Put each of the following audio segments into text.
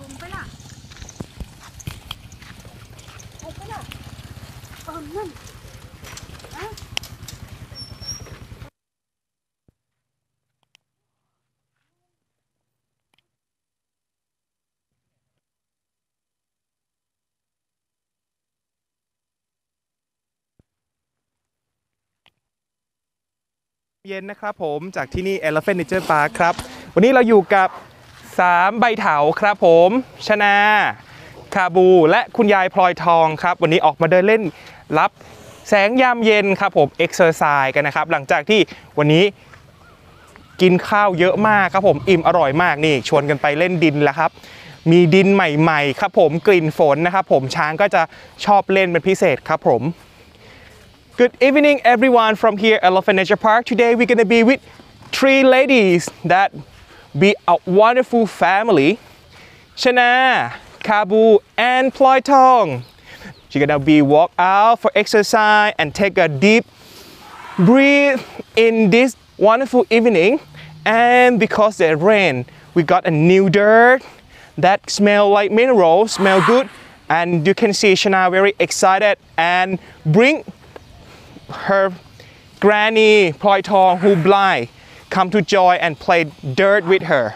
เย็นนะครับผมจากที่นี่ Elephant Nature Park ครับวันนี้เราอยู่กับ3ใบเถาครับผมชนาคาบูและคุณยายพลอยทองครับวันนี้ออกมาเดินเล่นรับแสงยามเย็นครับผมเอ็กซ์เซอร์ไซส์กันนะครับหลังจากที่วันนี้กินข้าวเยอะมากครับผมอิ่มอร่อยมากนี่ชวนกันไปเล่นดินแล้วครับมีดินใหม่ๆครับผมกลิ่นฝนนะครับผมช้างก็จะชอบเล่นเป็นพิเศษครับผม Good evening everyone from here Elephant Nature Park. Today we're gonna be with 3 ladies that be a wonderful family. Shana, Kabu and Ploy Tong. She's gonna be walk out for exercise and take a deep breathe in this wonderful evening. And because there's rain, we got a new dirt that smell like minerals, smell good. And you can see Shana very excited and bring her granny Ploy Tong who blind come to joy and play dirt with her.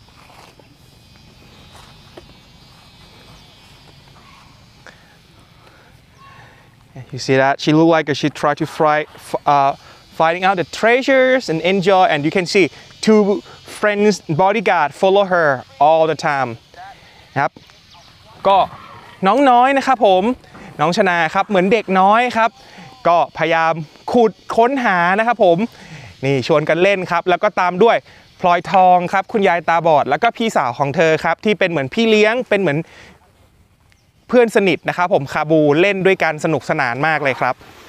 You see that she look like she try to finding out the treasures and enjoy, and you can see 2 friends bodyguard follow her all the time ครับก็น้องน้อยนะครับผมน้องชนาครับเหมือนเด็กน้อยครับก็พยายามขุดค้นหานะครับผมนี่ชวนกันเล่นครับแล้วก็ตามด้วยพลอยทองครับคุณยายตาบอดแล้วก็พี่สาวของเธอครับที่เป็นเหมือนพี่เลี้ยงเป็นเหมือนเพื่อนสนิทนะครับผมคาบูเล่นด้วยกันสนุกสนานมากเลยครับ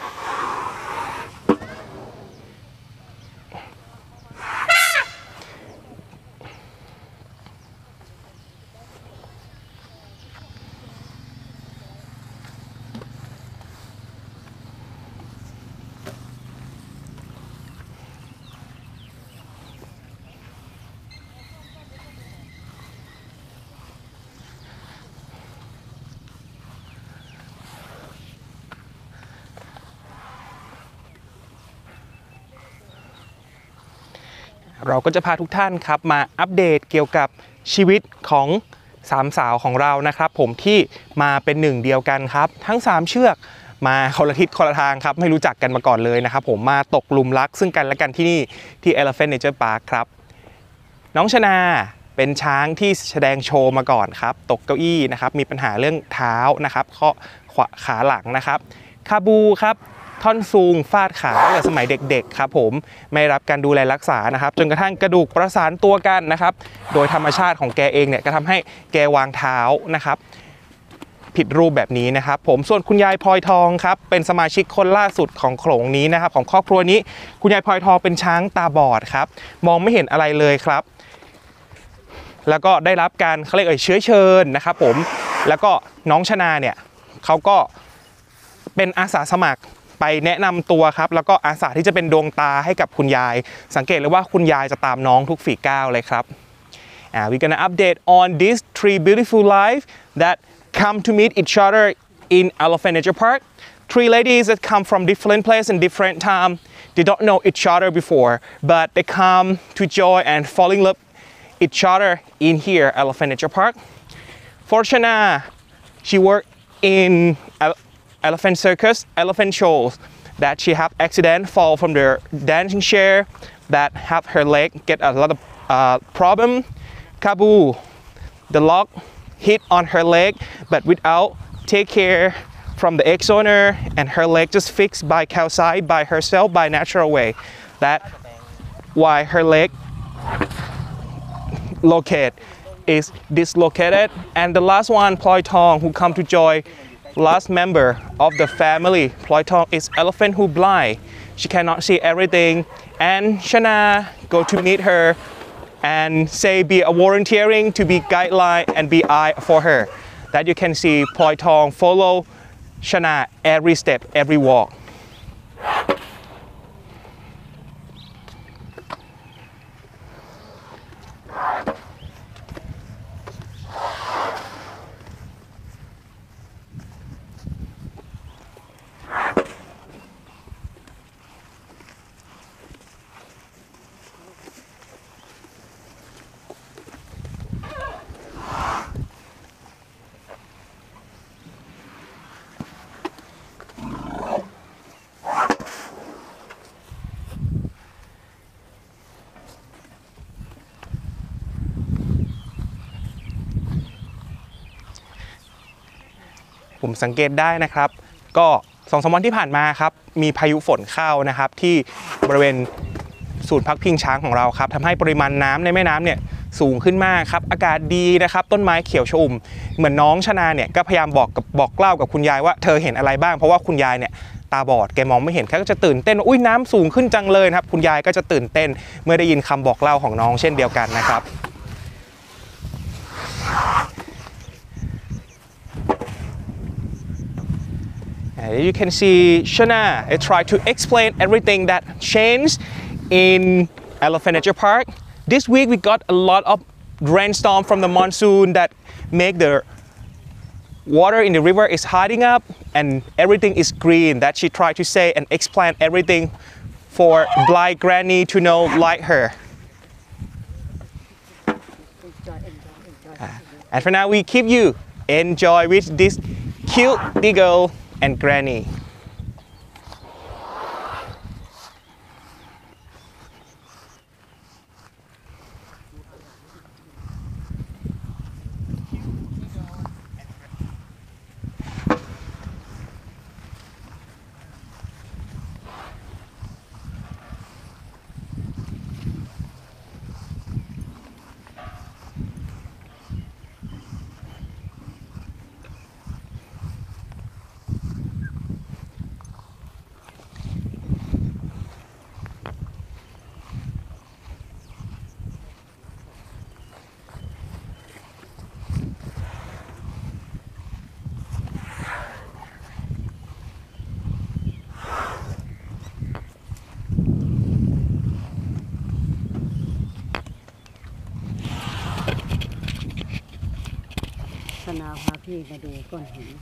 เราก็จะพาทุกท่านครับมาอัปเดตเกี่ยวกับชีวิตของ3สาวของเรานะครับผมที่มาเป็นหนึ่งเดียวกันครับทั้ง3เชือกมาคนละทิศคนละทางครับไม่รู้จักกันมาก่อนเลยนะครับผมมาตกหลุมรักซึ่งกันและกันที่นี่ที่ Elephant Nature Park ครับน้องชนาเป็นช้างที่แสดงโชว์มาก่อนครับตกเก้าอี้นะครับมีปัญหาเรื่องเท้านะครับข้อขาหลังนะครับคาบูครับท่อนซุงฟาดขาตั้งแต่สมัยเด็กๆครับผมไม่รับการดูแลรักษานะครับจนกระทั่งกระดูกประสานตัวกันนะครับโดยธรรมชาติของแกเองเนี่ยก็ทำให้แกวางเท้านะครับผิดรูปแบบนี้นะครับผมส่วนคุณยายพลอยทองครับเป็นสมาชิกคนล่าสุดของโขลงนี้นะครับของครอบครัวนี้คุณยายพลอยทองเป็นช้างตาบอดครับมองไม่เห็นอะไรเลยครับแล้วก็ได้รับการเขาเรียกเชื้อเชิญนะครับผมแล้วก็น้องชนาเนี่ยเขาก็เป็นอาสาสมัครไปแนะนำตัวครับแล้วก็อาสาที่จะเป็นดวงตาให้กับคุณยายสังเกตเลยว่าคุณยายจะตามน้องทุกฝีก้าวเลยครับwe're gonna update on these 3 beautiful lives that come to meet each other in Elephant Nature Park 3 ladies that come from different places and different time they don't know each other before but they come to joy and fall in love each other in here Elephant Nature Park for Shana she worked in elephant circus, elephant shows that she have accident fall from the dancing chair that have her leg get a lot of problem. Kabu, the lock hit on her leg but without take care from the ex-owner and her leg just fixed by calcite by herself by natural way. That why her leg locate is dislocated. And the last one, Ploy Tong, who come to joy last member of the family. Ploy Tong is elephant who blind. She cannot see everything. And Shana go to meet her and say be a volunteering to be guideline and be eye for her. That you can see Ploy Tong follow Shana every step, every walk. ผมสังเกตได้นะครับก็2-3 วันที่ผ่านมาครับมีพายุฝนเข้านะครับที่บริเวณศูนย์พักพิงช้างของเราครับทำให้ปริมาณน้ำในแม่น้ำเนี่ยสูงขึ้นมากครับอากาศดีนะครับต้นไม้เขียวชอุ่มเหมือนน้องชนาเนี่ยก็พยายามบอกเล่ากับคุณยายว่าเธอเห็นอะไรบ้างเพราะว่าคุณยายเนี่ยตาบอดแกมองไม่เห็นแกก็จะตื่นเต้นอุ้ยน้ำสูงขึ้นจังเลยครับคุณยายก็จะตื่นเต้นเมื่อได้ยินคำบอกเล่าของน้องเช่นเดียวกันนะครับ You can see Shana try to explain everything that changed in Elephant Nature Park. This week we got a lot of rainstorm from the monsoon that make the water in the river is hiding up and everything is green that she tried to say and explain everything for blind granny to know like her. And for now we keep you enjoy with this cute girl and granny. ชนาพาพี่มาดูก้อนหิน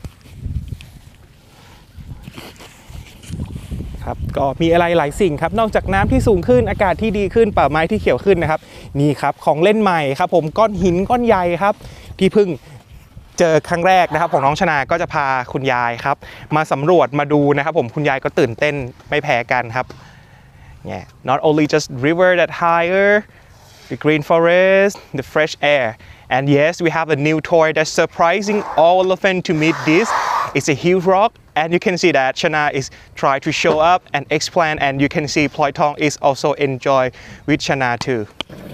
ครับก็มีอะไรหลายสิ่งครับนอกจากน้ำที่สูงขึ้นอากาศที่ดีขึ้นป่าไม้ที่เขียวขึ้นนะครับนี่ครับของเล่นใหม่ครับผมก้อนหินก้อนใหญ่ครับที่เพิ่งเจอครั้งแรกนะครับของน้องชนาก็จะพาคุณยายครับมาสำรวจมาดูนะครับผมคุณยายก็ตื่นเต้นไม่แพ้กันครับเนี่ย not only just river that higher the green forest the fresh air and yes we have a new toy that's surprising all elephant to meet this it's a huge rock and you can see that Shana is trying to show up and explain and you can see Ploy Thong is also enjoy with Shana too.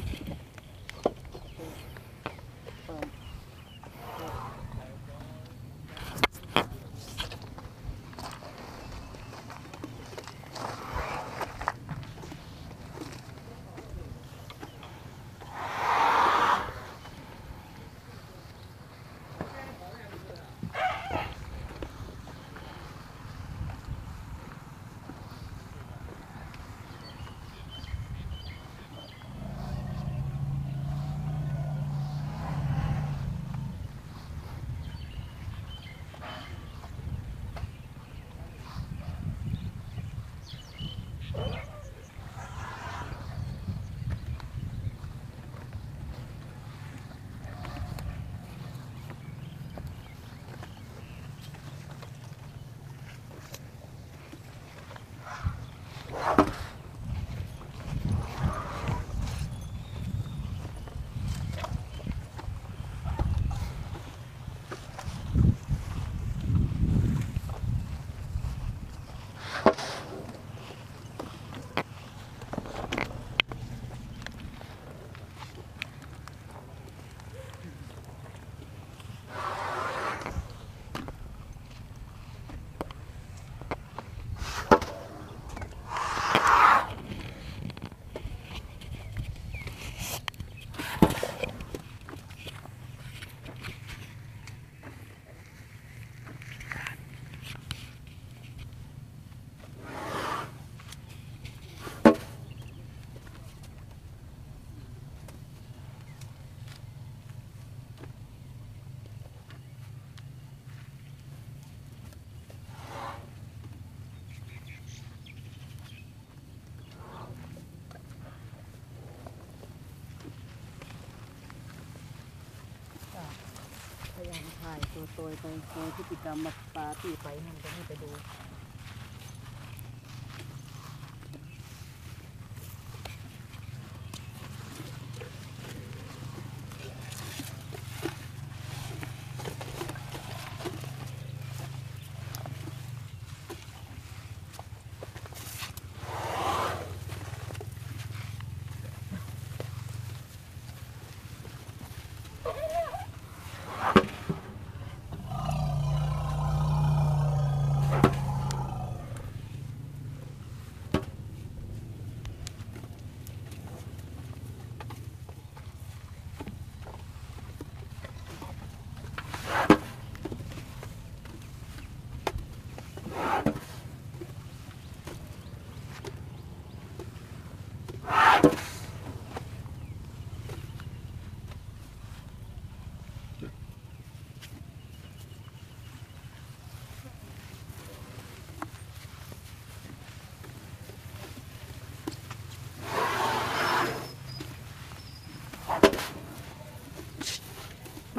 พยายามถ่ายตัวไปในพฤติกรรมมาปาที่ไปนั่นก็ให้ไปดู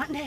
มันเด้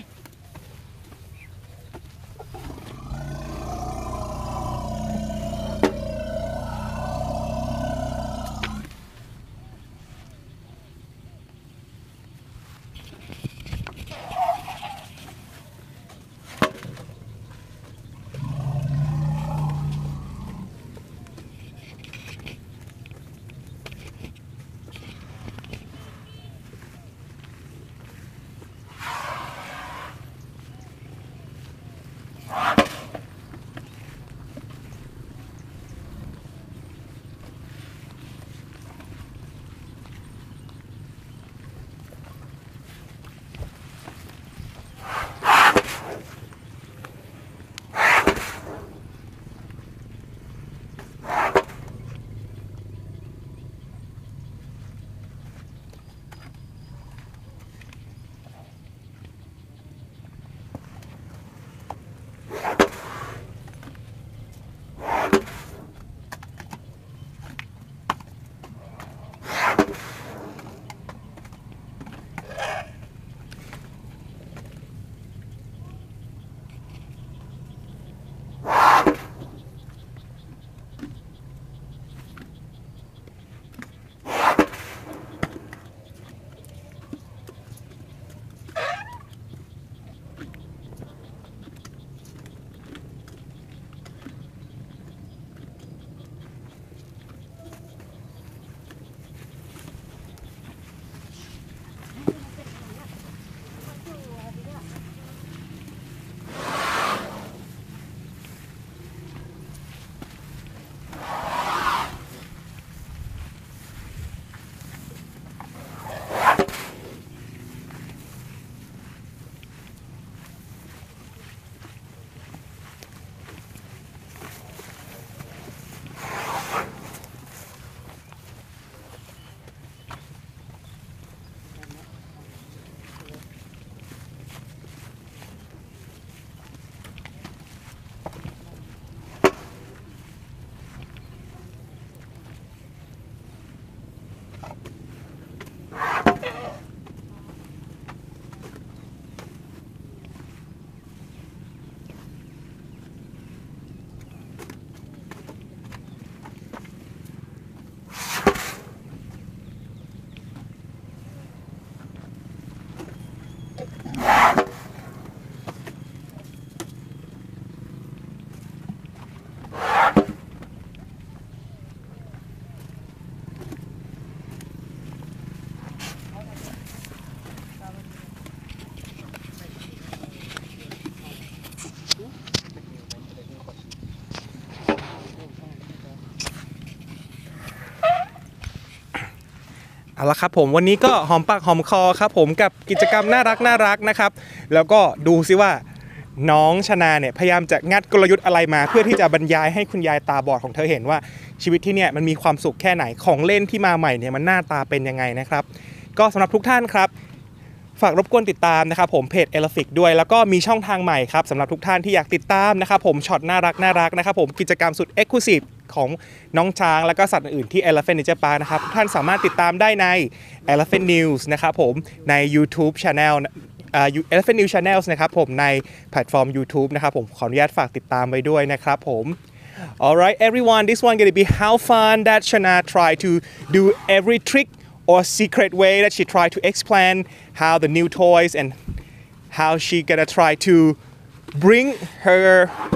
เอาละครับผมวันนี้ก็หอมปากหอมคอครับผมกับกิจกรรมน่ารักนะครับแล้วก็ดูซิว่าน้องชนาเนี่ยพยายามจะงัดกลยุทธ์อะไรมาเพื่อที่จะบรรยายให้คุณยายตาบอดของเธอเห็นว่าชีวิตที่เนี่ยมันมีความสุขแค่ไหนของเล่นที่มาใหม่เนี่ยมันหน้าตาเป็นยังไงนะครับก็สำหรับทุกท่านครับฝากรบกวนติดตามนะครับผมเพจ Elephik ด้วยแล้วก็มีช่องทางใหม่ครับสำหรับทุกท่านที่อยากติดตามนะครับผมช็อตน่ารักนะครับผมกิจกรรมสุด Exclusive ของน้องช้างและก็สัตว์อื่นที่ Elephant Nature Park นะครับท่านสามารถติดตามได้ใน Elephant News นะครับผมใน YouTube Channel Elephant News Channels นะครับผมในแพลตฟอร์ม YouTube นะครับผมขออนุญาตฝากติดตามไว้ด้วยนะครับผม Alright everyone, this one gonna be how fun that Shana tried to do every trick or secret way that she tried to explain how the new toys and how she gonna try to bring her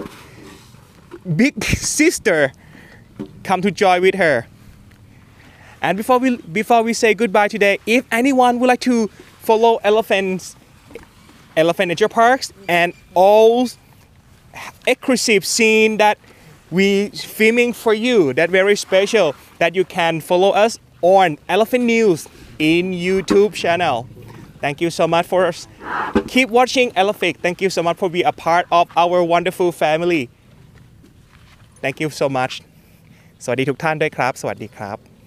big sister come to join with her. And before we say goodbye today, if anyone would like to follow Elephant Nature Parks and all exclusive scene that we filming for you, that very special, that you can follow us on Elephant News in YouTube channel. Thank you so much for keep watching Elephik. Thank you so much for being a part of our wonderful family. Thank you so much. สวัสดีทุกท่านด้วยครับสวัสดีครับ